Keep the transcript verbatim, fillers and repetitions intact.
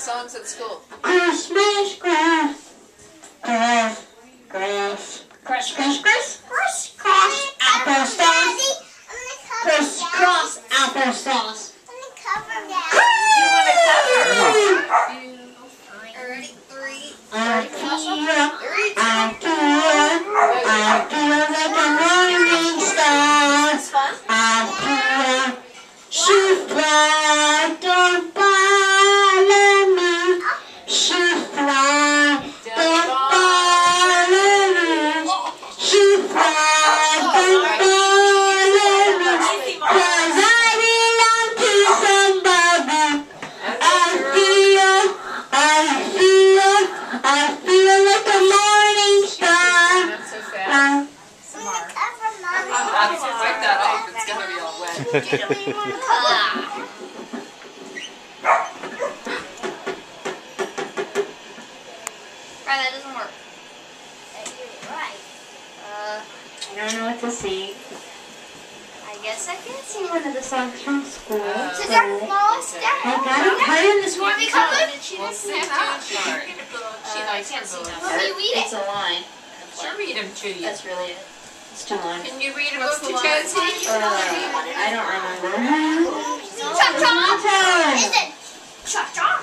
songs at school. Christmas grass, grass, grass, crush, crush, crush, crush, cross, applesauce, crush, cross, applesauce. You want to cover? Ready? Three. I feel, I feel, I feel like a morning star. I feel, she fly, don't follow me. She fly, don't follow me. She fly, don't follow me. 'Cause I belong to somebody. I feel, I feel, I feel like a morning star. Not so fast. Uh, Smart. Obviously, wipe that off. It's gonna be all wet. Right, that doesn't work. Right. Uh, I don't know what to sing. I guess I can Sing one of the songs from school. Uh, Sit down, Mom. Sit down. I got it part in this You want one. me to come in? Well, Sam's doing smart. She likes her book. Let me read It's it. a line. She'll read them to you. That's really it. It's two lines. Can you read a What's book to the line? Josie? Uh, I don't remember. Cha-cha. Time. Is it? Cha-cha.